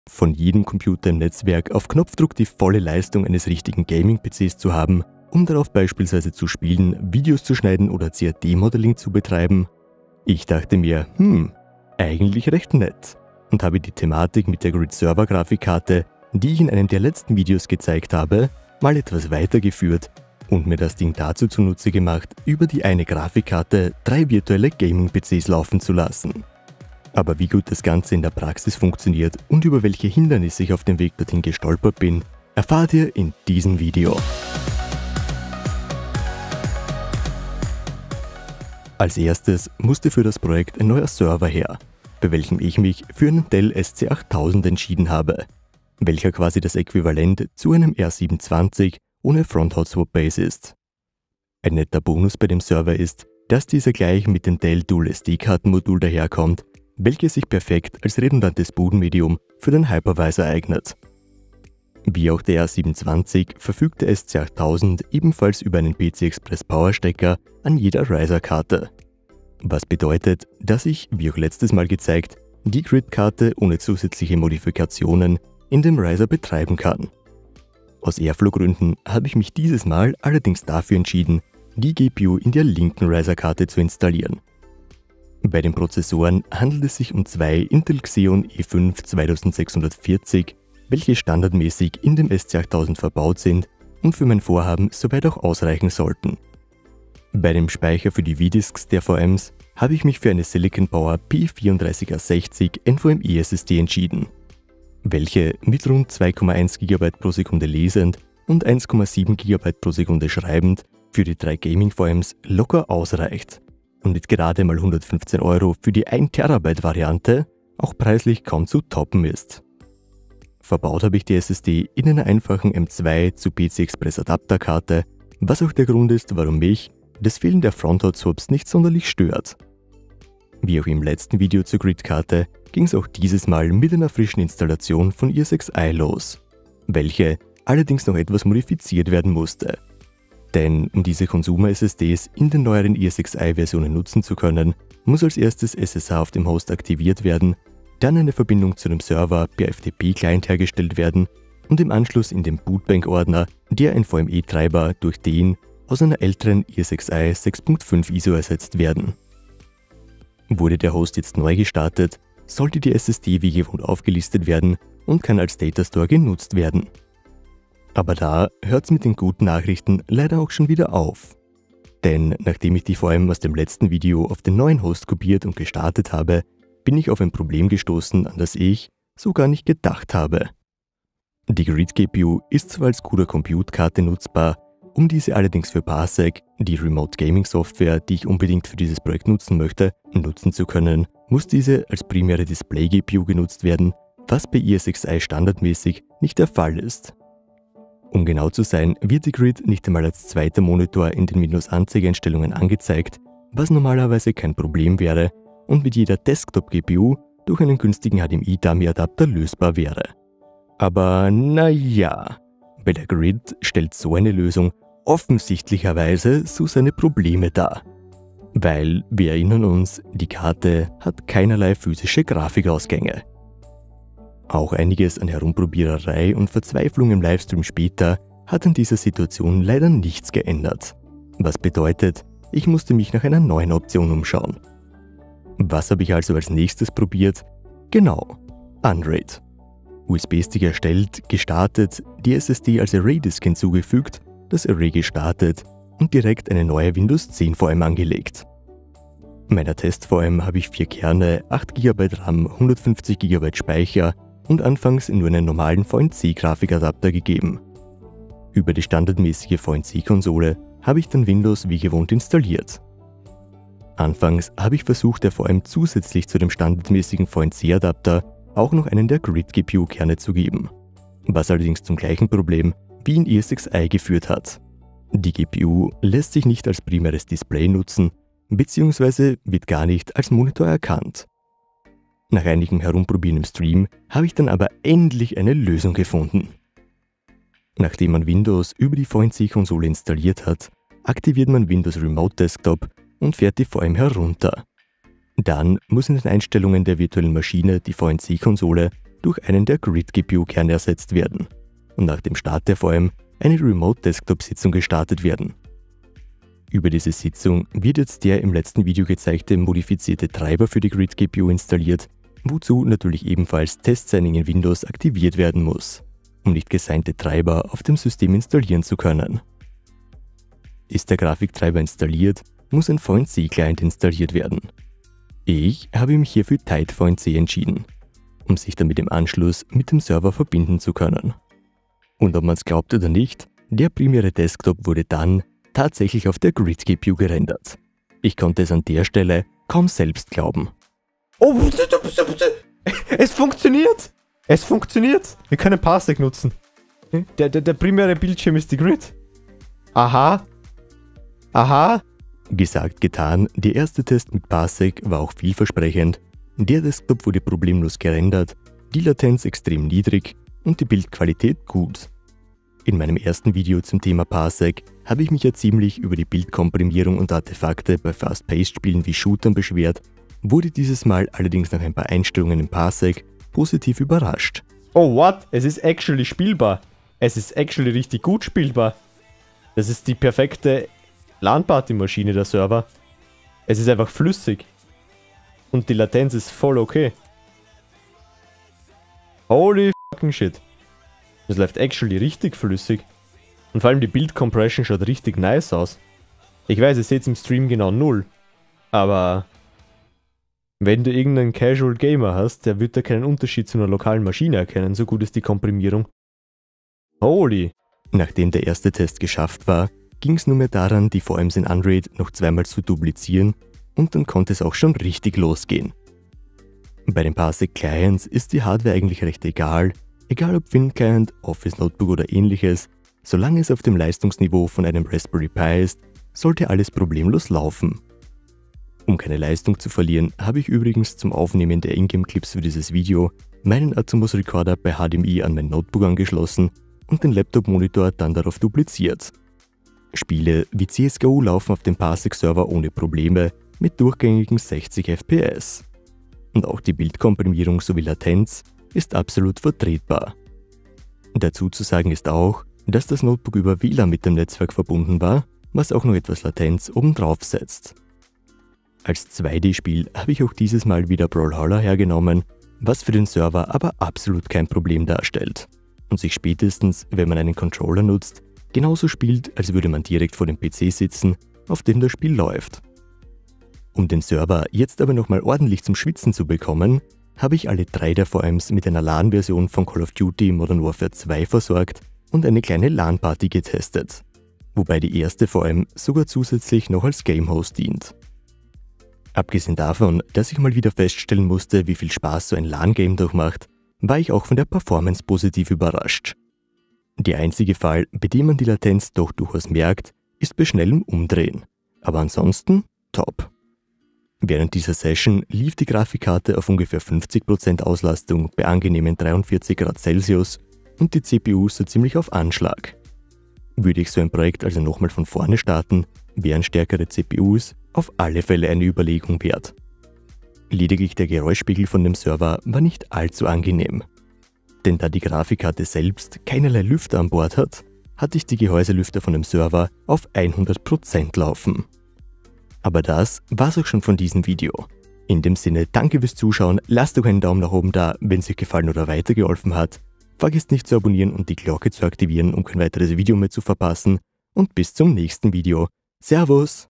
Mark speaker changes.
Speaker 1: Von jedem Computer im Netzwerk auf Knopfdruck die volle Leistung eines richtigen Gaming-PCs zu haben, um darauf beispielsweise zu spielen, Videos zu schneiden oder CAD-Modeling zu betreiben? Ich dachte mir, eigentlich recht nett und habe die Thematik mit der Grid-Server-Grafikkarte, die ich in einem der letzten Videos gezeigt habe, mal etwas weitergeführt und mir das Ding dazu zunutze gemacht, über die eine Grafikkarte 3 virtuelle Gaming-PCs laufen zu lassen. Aber wie gut das Ganze in der Praxis funktioniert und über welche Hindernisse ich auf dem Weg dorthin gestolpert bin, erfahrt ihr in diesem Video. Als erstes musste für das Projekt ein neuer Server her, bei welchem ich mich für einen Dell SC8000 entschieden habe, welcher quasi das Äquivalent zu einem R720 ohne Front-Hot-Swap-Base ist. Ein netter Bonus bei dem Server ist, dass dieser gleich mit dem Dell Dual SD-Kartenmodul daherkommt, welches sich perfekt als redundantes Bootmedium für den Hypervisor eignet. Wie auch der R720 verfügt der SC8000 ebenfalls über einen PCI-Express Powerstecker an jeder Riser-Karte. Was bedeutet, dass ich, wie auch letztes Mal gezeigt, die Grid-Karte ohne zusätzliche Modifikationen in dem Riser betreiben kann. Aus Airflow-Gründen habe ich mich dieses Mal allerdings dafür entschieden, die GPU in der linken Riser-Karte zu installieren. Bei den Prozessoren handelt es sich um zwei Intel Xeon E5 2640, welche standardmäßig in dem SC8000 verbaut sind und für mein Vorhaben soweit auch ausreichen sollten. Bei dem Speicher für die VDisks der VMs habe ich mich für eine Silicon Power P34A60 NVMe SSD entschieden, welche mit rund 2,1 GB pro Sekunde lesend und 1,7 GB pro Sekunde schreibend für die 3 Gaming-VMs locker ausreicht und mit gerade mal 115 € für die 1 TB Variante auch preislich kaum zu toppen ist. Verbaut habe ich die SSD in einer einfachen M2 zu PCI-Express Adapterkarte, was auch der Grund ist, warum mich das Fehlen der Front-Hot-Swaps nicht sonderlich stört. Wie auch im letzten Video zur Grid-Karte ging es auch dieses Mal mit einer frischen Installation von ESXi los, welche allerdings noch etwas modifiziert werden musste. Denn um diese Consumer-SSDs in den neueren ESXi-Versionen nutzen zu können, muss als erstes SSH auf dem Host aktiviert werden, dann eine Verbindung zu dem Server per FTP-Client hergestellt werden und im Anschluss in dem Bootbank-Ordner der NVMe-Treiber durch den aus einer älteren ESXi 6.5 ISO ersetzt werden. Wurde der Host jetzt neu gestartet, sollte die SSD wie gewohnt aufgelistet werden und kann als Datastore genutzt werden. Aber da hört es mit den guten Nachrichten leider auch schon wieder auf. Denn nachdem ich die VM aus dem letzten Video auf den neuen Host kopiert und gestartet habe, bin ich auf ein Problem gestoßen, an das ich so gar nicht gedacht habe. Die Grid-GPU ist zwar als CUDA-Compute-Karte nutzbar, um diese allerdings für Parsec, die Remote Gaming Software, die ich unbedingt für dieses Projekt nutzen möchte, nutzen zu können, muss diese als primäre Display-GPU genutzt werden, was bei ESXi standardmäßig nicht der Fall ist. Um genau zu sein, wird die Grid nicht einmal als zweiter Monitor in den Windows-Anzeigeeinstellungen angezeigt, was normalerweise kein Problem wäre und mit jeder Desktop-GPU durch einen günstigen HDMI-Dummy-Adapter lösbar wäre. Aber naja, bei der Grid stellt so eine Lösung offensichtlicherweise so seine Probleme dar. Weil, wir erinnern uns, die Karte hat keinerlei physische Grafikausgänge. Auch einiges an Herumprobiererei und Verzweiflung im Livestream später hat an dieser Situation leider nichts geändert. Was bedeutet, ich musste mich nach einer neuen Option umschauen. Was habe ich also als nächstes probiert? Genau, Unraid. USB-Stick erstellt, gestartet, die SSD als Array-Disk hinzugefügt, das Array gestartet und direkt eine neue Windows 10 VM angelegt. Meiner Test-VM habe ich 4 Kerne, 8 GB RAM, 150 GB Speicher und anfangs nur einen normalen VNC-Grafikadapter gegeben. Über die standardmäßige VNC-Konsole habe ich dann Windows wie gewohnt installiert. Anfangs habe ich versucht, der VM zusätzlich zu dem standardmäßigen VNC-Adapter auch noch einen der Grid-GPU-Kerne zu geben, was allerdings zum gleichen Problem wie in ESXi geführt hat. Die GPU lässt sich nicht als primäres Display nutzen, bzw. wird gar nicht als Monitor erkannt. Nach einigem Herumprobieren im Stream habe ich dann aber endlich eine Lösung gefunden. Nachdem man Windows über die VNC-Konsole installiert hat, aktiviert man Windows Remote Desktop und fährt die VM herunter. Dann muss in den Einstellungen der virtuellen Maschine die VNC-Konsole durch einen der Grid-GPU-Kerne ersetzt werden und nach dem Start der VM eine Remote-Desktop-Sitzung gestartet werden. Über diese Sitzung wird jetzt der im letzten Video gezeigte modifizierte Treiber für die Grid-GPU installiert, wozu natürlich ebenfalls Testsigning in Windows aktiviert werden muss, um nicht gesignte Treiber auf dem System installieren zu können. Ist der Grafiktreiber installiert, muss ein VNC-Client installiert werden. Ich habe mich hier für Tide VNC entschieden, um sich damit im Anschluss mit dem Server verbinden zu können. Und ob man es glaubt oder nicht, der primäre Desktop wurde dann tatsächlich auf der Grid-GPU gerendert. Ich konnte es an der Stelle kaum selbst glauben.
Speaker 2: Oh, es funktioniert! Es funktioniert! Wir können Parsec nutzen. Der primäre Bildschirm ist die Grid. Aha. Aha.
Speaker 1: Gesagt, getan, der erste Test mit Parsec war auch vielversprechend. Der Desktop wurde problemlos gerendert, die Latenz extrem niedrig und die Bildqualität gut. In meinem ersten Video zum Thema Parsec habe ich mich ja ziemlich über die Bildkomprimierung und Artefakte bei Fast-Paced-Spielen wie Shootern beschwert, wurde dieses Mal allerdings nach ein paar Einstellungen im Parsec positiv überrascht.
Speaker 2: Oh, what? Es ist actually spielbar. Es ist actually richtig gut spielbar. Das ist die perfekte LAN-Party-Maschine, der Server. Es ist einfach flüssig. Und die Latenz ist voll okay. Holy fucking shit. Es läuft actually richtig flüssig. Und vor allem die Bildcompression schaut richtig nice aus. Ich weiß, ihr seht im Stream genau 0. Aber wenn du irgendeinen Casual Gamer hast, der wird da keinen Unterschied zu einer lokalen Maschine erkennen, so gut ist die Komprimierung. Holy.
Speaker 1: Nachdem der erste Test geschafft war, ging es nur mehr daran, die VMs in Unraid noch zweimal zu duplizieren und dann konnte es auch schon richtig losgehen. Bei den Parsec Clients ist die Hardware eigentlich recht egal ob Win-Client, Office Notebook oder ähnliches, solange es auf dem Leistungsniveau von einem Raspberry Pi ist, sollte alles problemlos laufen. Um keine Leistung zu verlieren, habe ich übrigens zum Aufnehmen der Ingame-Clips für dieses Video meinen Atomos Recorder per HDMI an mein Notebook angeschlossen und den Laptop-Monitor dann darauf dupliziert. Spiele wie CSGO laufen auf dem Parsec-Server ohne Probleme mit durchgängigen 60 FPS. Und auch die Bildkomprimierung sowie Latenz ist absolut vertretbar. Dazu zu sagen ist auch, dass das Notebook über WLAN mit dem Netzwerk verbunden war, was auch noch etwas Latenz obendrauf setzt. Als 2D-Spiel habe ich auch dieses Mal wieder Brawlhalla hergenommen, was für den Server aber absolut kein Problem darstellt und sich spätestens, wenn man einen Controller nutzt, genauso spielt, als würde man direkt vor dem PC sitzen, auf dem das Spiel läuft. Um den Server jetzt aber nochmal ordentlich zum Schwitzen zu bekommen, habe ich alle 3 der VMs mit einer LAN-Version von Call of Duty Modern Warfare 2 versorgt und eine kleine LAN-Party getestet, wobei die erste VM sogar zusätzlich noch als Game-Host dient. Abgesehen davon, dass ich mal wieder feststellen musste, wie viel Spaß so ein LAN-Game doch macht, war ich auch von der Performance positiv überrascht. Der einzige Fall, bei dem man die Latenz doch durchaus merkt, ist bei schnellem Umdrehen, aber ansonsten top. Während dieser Session lief die Grafikkarte auf ungefähr 50% Auslastung bei angenehmen 43 Grad Celsius und die CPU so ziemlich auf Anschlag. Würde ich so ein Projekt also nochmal von vorne starten, wären stärkere CPUs auf alle Fälle eine Überlegung wert. Lediglich der Geräuschpegel von dem Server war nicht allzu angenehm. Denn da die Grafikkarte selbst keinerlei Lüfter an Bord hat, hatte ich die Gehäuselüfter von dem Server auf 100% laufen. Aber das war's auch schon von diesem Video. In dem Sinne, danke fürs Zuschauen, lasst doch einen Daumen nach oben da, wenn es euch gefallen oder weitergeholfen hat. Vergesst nicht zu abonnieren und die Glocke zu aktivieren, um kein weiteres Video mehr zu verpassen. Und bis zum nächsten Video. Servus!